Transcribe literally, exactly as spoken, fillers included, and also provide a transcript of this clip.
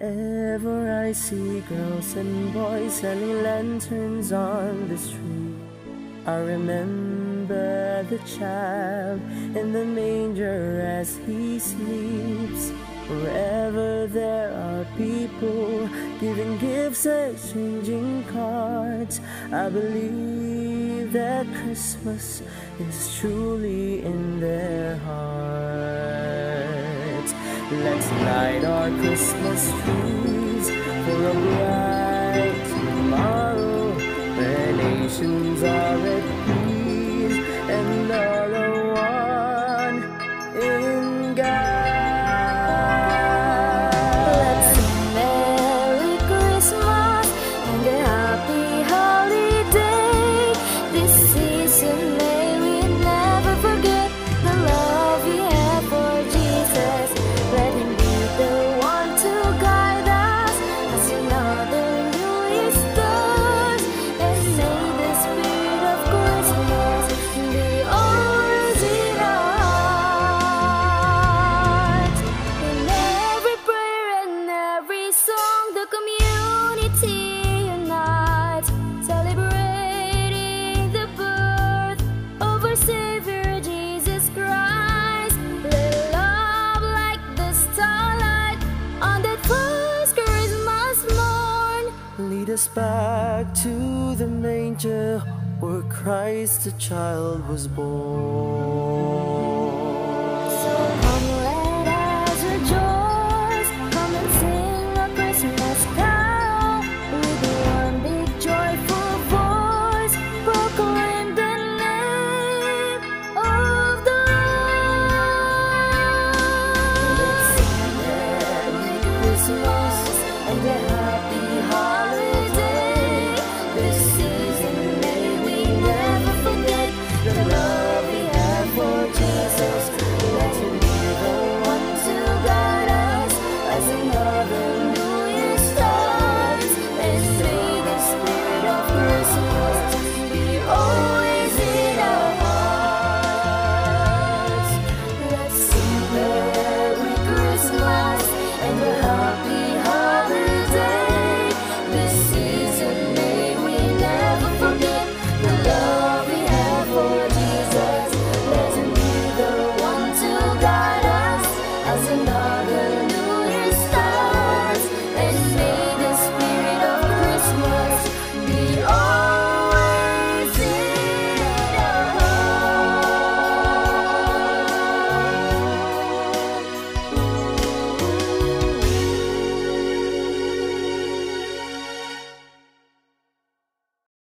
Whenever I see girls and boys selling lanterns on the street, I remember the child in the manger as he sleeps. Wherever there are people giving gifts and exchanging cards, I believe that Christmas is truly in their hearts. Let's light our Christmas trees for a bright tomorrow, where nations are at peace and all are one in God. Let's sing Merry Christmas and a happy holiday. This season may we never forget the love we have for Jesus. Let him be the one to guide us as another new year starts. And may the spirit of Christmas be always in our hearts. In every prayer and every song, the community unites, celebrating the birth of our Savior Jesus Christ. Let love like the starlight on that first Christmas morn Lead us back to the manger where Christ the child was born. So come let us rejoice, come and sing a Christmas carol with one big joyful voice, proclaim the name of the Lord. Let's sing Merry Christmas and a